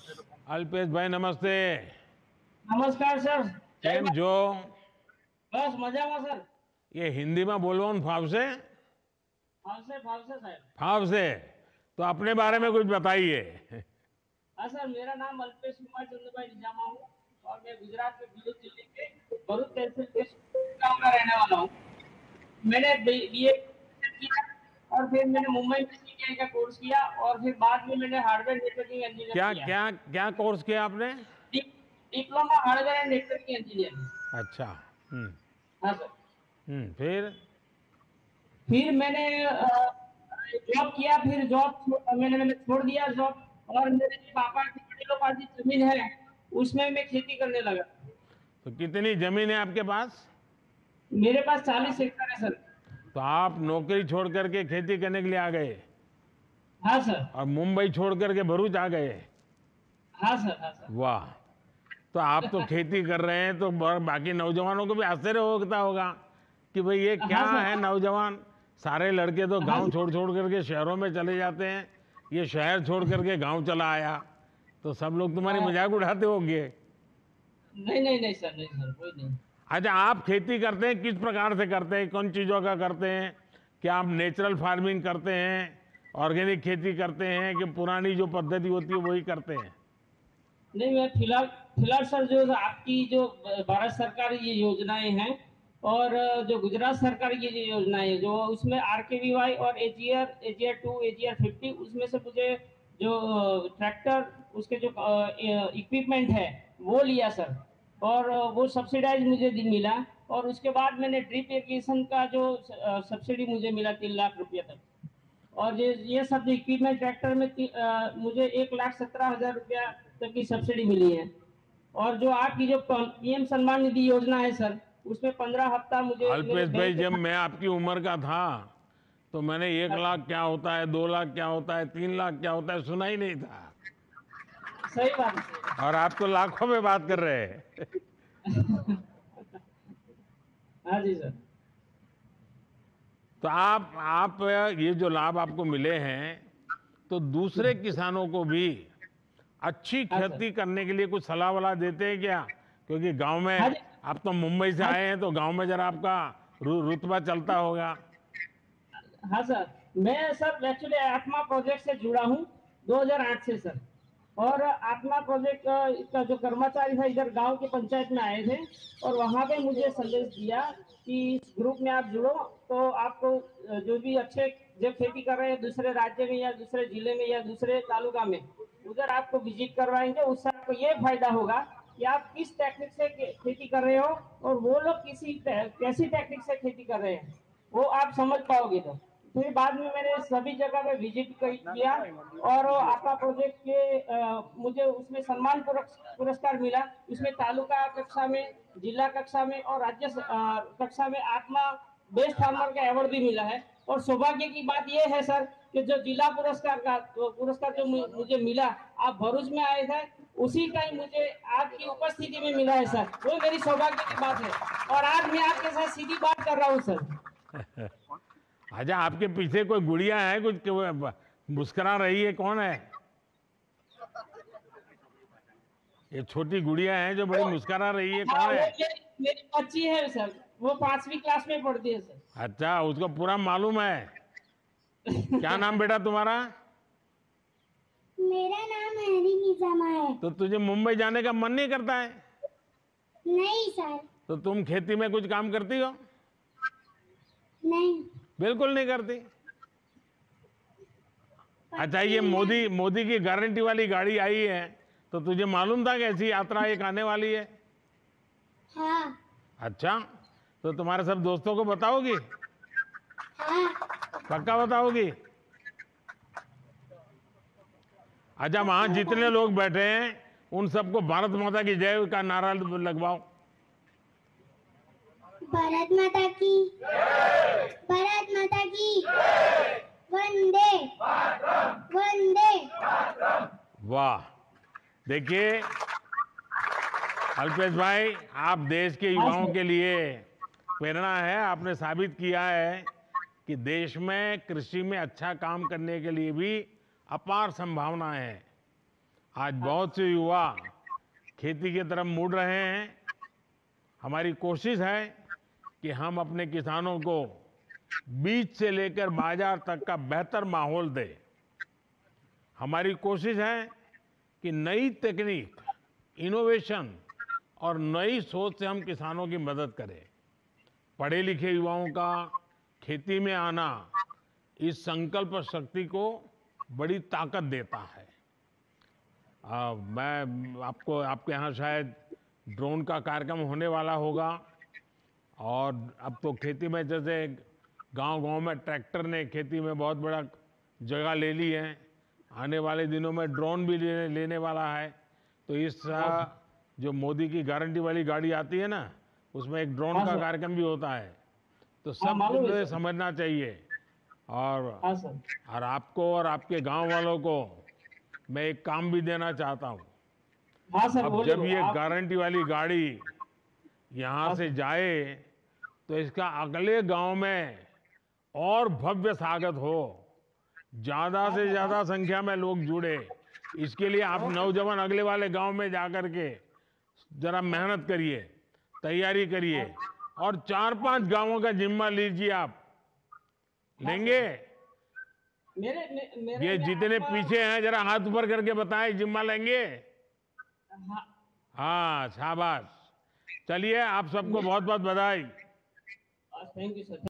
अल्पेश भाई नमस्ते। नमस्कार सर। जय કેમ मा- છો? बस मजाમાં सर। ये हिंदी में बोलવાનું ફાવશે? फावसे साहब। ફાવશે तो अपने बारे में कुछ बताइए। हाँ सर, मेरा नाम अल्पेश कुमार चंद्रभाई निजामा हूँ और मैं गुजरात के भरूच जिले के भरूच तहसील के गांव का रहने वाला हूँ। मैंने बीए किया और फिर मैंने मुंबई में सीटीआई का कोर्स किया और फिर बाद में मैंने हार्डवेयर नेटवर्किंग इंजीनियर क्या किया। क्या क्या कोर्स किया आपने? डि- diploma hardware and networking engineer. अच्छा। हम्म। हाँ सर। फिर? फिर मैंने जॉब किया, फिर मैंने मैंने छोड़ दिया जॉब और मेरे पापा की बड़ी लोग पास जमीन है, उसमें मैं खेती करने लगा। तो कितनी जमीन है आपके पास? मेरे पास 40 एकड़ है सर। तो आप नौकरी छोड़ करके खेती करने के लिए आ गए हाँ सर। और मुंबई छोड़ करके भरूच आ गए? हाँ सर। हाँ सर। वाह। तो आप तो खेती कर रहे हैं तो बाकी नौजवानों को भी आश्चर्य होता होगा कि भाई ये क्या हाँ सर। है नौजवान। सारे लड़के तो हाँ गांव सर। छोड़ छोड़ करके शहरों में चले जाते हैं, ये शहर छोड़ करके गांव चला आया। तो सब लोग तुम्हारी हाँ, मजाक उड़ाते होंगे। नहीं नहीं नहीं सर, नहीं सर, कोई नहीं। अच्छा, आप खेती करते हैं किस प्रकार से करते हैं, कौन चीज़ों का करते हैं? क्या आप नेचुरल फार्मिंग करते हैं, ऑर्गेनिक खेती करते हैं, कि पुरानी जो पद्धति होती है वही करते हैं? नहीं, मैं फिलहाल फिलहाल सर, जो आपकी जो भारत सरकार ये योजनाएं हैं और जो गुजरात सरकार की जो योजनाएं हैं, जो उसमें आरकेवीवाई और एजीआर 2 एजीआर 50, उसमें से मुझे जो ट्रैक्टर, उसके जो इक्विपमेंट है वो लिया सर। और वो सब्सिडाइज मुझे मिला। और उसके बाद मैंने ड्रिप इरिगेशन का जो सब्सिडी मुझे मिला 3 लाख रुपये तक। और ये सब जो इक्विपमेंट ट्रैक्टर में मुझे 1,17,000 रुपया तक की सब्सिडी मिली है। और जो आपकी जो पीएम सम्मान निधि योजना है सर, उसमें 15 हफ्ता मुझे मेरे अल्पेश भाई, बैंक जब के। मैं आपकी उम्र का था तो मैंने 1 लाख अच्छा, क्या होता है, 2 लाख क्या होता है, 3 लाख क्या होता है सुना ही नहीं था। सही बात है, सही बात और आप तो लाखों में बात कर रहे हैं। है। हाँ जी सर। तो आप ये जो लाभ आपको मिले हैं, तो दूसरे किसानों को भी अच्छी हाँ सर। खेती करने के लिए कुछ सलाह वलाह देते हैं क्या? क्योंकि गांव हाँ में, जी। आप तो मुंबई से हाँ, आए हैं तो गांव में जरा आपका रुतबा चलता होगा। हाँ सर। मैं सर एक्चुअली आत्मा प्रोजेक्ट से जुड़ा हूँ 2008 से सर। और आत्मा प्रोजेक्ट का जो कर्मचारी था इधर गांव की पंचायत में आए थे और वहां पे मुझे संदेश दिया कि इस ग्रुप में आप जुड़ो, तो आपको जो भी अच्छे जो खेती कर रहे हैं दूसरे राज्य में या दूसरे जिले में या दूसरे तालुका में, उधर आपको विजिट करवाएंगे। उससे आपको ये फायदा होगा कि आप किस टेक्निक से खेती कर रहे हो और वो लोग कैसी टेक्निक से खेती कर रहे हैं, वो आप समझ पाओगे। तो फिर बाद में मैंने सभी जगह पे विजिट किया और आपका प्रोजेक्ट के मुझे उसमें सम्मान पुरस्कार मिला। उसमें तालुका कक्षा में, जिला कक्षा में और राज्य कक्षा में आत्मा बेस्ट फार्मर का अवार्ड भी मिला है। और सौभाग्य की बात यह है सर कि जो जिला पुरस्कार का पुरस्कार जो मुझे मिला, आप भरूच में आए थे, उसी का ही मुझे आपकी उपस्थिति में मिला है सर। वो मेरी सौभाग्य की बात है। और आज मैं आपके साथ सीधी बात कर रहा हूँ सर। अच्छा, आपके पीछे कोई गुड़िया है कुछ कि वो मुस्कुरा रही है, कौन है? ये छोटी गुड़िया है जो बड़ी वो, मुस्कुरा रही है, हाँ, कौन वो है? मेरी बच्ची है सर। वो 5वीं क्लास में पढ़ती है सर। अच्छा, उसको पूरा मालूम है। क्या नाम बेटा तुम्हारा? मेरा नाम हैरी निजामा है। तो तुझे मुंबई जाने का मन नहीं करता है? नहीं सर। तो तुम खेती में कुछ काम करती हो? नहीं। बिल्कुल नहीं करती। अच्छा, पता ये नहीं मैं। मोदी मोदी की गारंटी वाली गाड़ी आई है, तो तुझे मालूम था कि ऐसी यात्रा एक आने वाली है? हाँ। अच्छा, तो तुम्हारे सब दोस्तों को बताओगी? हाँ। पक्का बताओगी? अच्छा, वहां पक्का जितने बताऊँ। लोग बैठे हैं उन सबको भारत माता की जय का नारा लगवाओ। भारत माता की। भारत माता की। वंदे। वंदे। वाह। देखिए अल्पेश भाई, आप देश के हाँ युवाओं सर। के लिए प्रेरणा है। आपने साबित किया है कि देश में कृषि में अच्छा काम करने के लिए भी अपार संभावनाएं हैं। आज बहुत से युवा खेती की तरफ मुड़ रहे हैं। हमारी कोशिश है कि हम अपने किसानों को बीज से लेकर बाजार तक का बेहतर माहौल दें। हमारी कोशिश है कि नई तकनीक, इनोवेशन और नई सोच से हम किसानों की मदद करें। पढ़े लिखे युवाओं का खेती में आना इस संकल्प शक्ति को बड़ी ताकत देता है। मैं आपको, आपके यहाँ शायद ड्रोन का कार्यक्रम होने वाला होगा, और अब तो खेती में जैसे गांव-गांव में ट्रैक्टर ने खेती में बहुत बड़ा जगह ले ली है। आने वाले दिनों में ड्रोन भी लेने वाला है। तो इस जो मोदी की गारंटी वाली गाड़ी आती है ना, उसमें एक ड्रोन का कार्यक्रम भी होता है। तो सब मालूम है को सर। समझना चाहिए। हाँ सर। और आपको और आपके गांव वालों को मैं एक काम भी देना चाहता हूँ। हाँ सर, अब बोलिए। जब ये आप- गारंटी वाली गाड़ी यहाँ से जाए तो इसका अगले गांव में और भव्य स्वागत हो, ज्यादा से ज्यादा संख्या में लोग जुड़े। इसके लिए आप नौजवान अगले वाले गांव में जाकर के जरा मेहनत करिए, तैयारी करिए, और 4-5 गांवों का जिम्मा लीजिए। आप लेंगे? मेरे ये में जितने आपका- पीछे हैं जरा हाथ ऊपर करके बताएं, जिम्मा लेंगे? हाँ, हाँ, शाबाश। चलिए, आप सबको बहुत बहुत बधाई। Thank you sir.